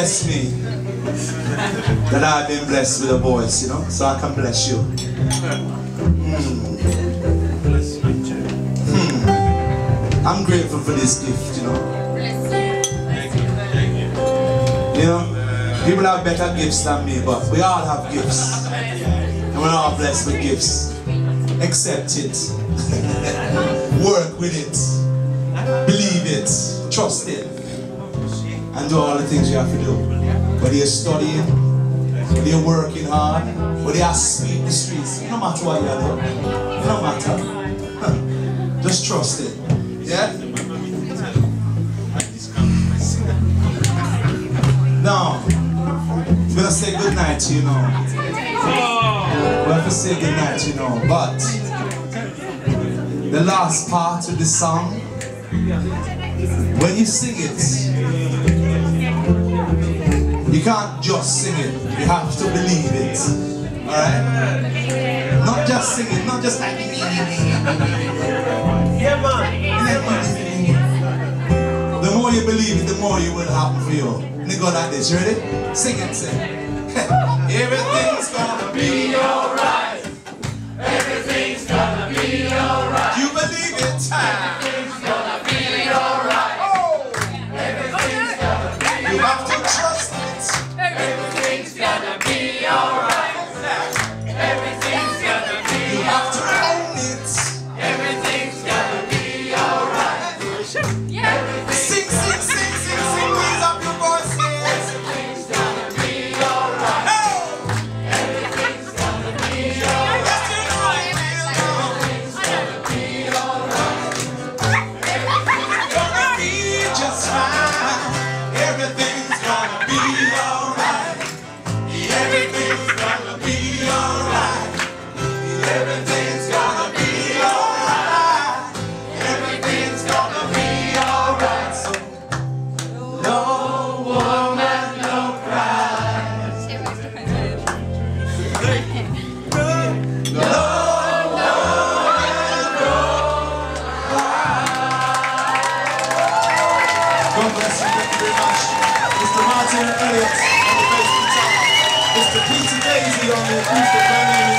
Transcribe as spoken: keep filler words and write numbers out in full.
blessed me that I've been blessed with a voice, you know, so I can bless you. Mm. Mm. I'm grateful for this gift, you know. You know, people have better gifts than me, but we all have gifts. And we're all blessed with gifts. Accept it. Work with it. Believe it. Trust it. And do all the things you have to do. Whether you're studying, whether you're working hard, whether you're sweep the streets, no matter what you're doing, no matter. Just trust it. Yeah? Now, we're gonna say good night to you now. We have to say good night, you know. But the last part of the song, when you sing it, you can't just sing it, you have to believe it. Alright? Not just sing it, not just like yeah, man. The more you believe it, the more it will happen for you. And it go like this, you ready? Sing it, sing it. Everything's gonna be alright. Everything's gonna be alright. You believe it? Everything's gonna be alright. Oh! Everything's gonna be. You have to trust it. Everything's gonna be alright. Everything's gonna be. You have to own it. Everything's gonna be alright. Yeah. Sing, sing, sing, sing, sing. Raise up your voices. Everything's gonna be alright. Everything's gonna be alright. Everything's gonna be alright. Everything's gonna be just fine. Everything's gonna be alright. Everything's gonna be alright. Everything's gonna be alright. Everything's gonna be alright. So no woman, no cry. No, no, no cry. God bless you, thank you very much. Mister Martin Elliott on the bass guitar. Mister Peter Daisy on the acoustic. My name is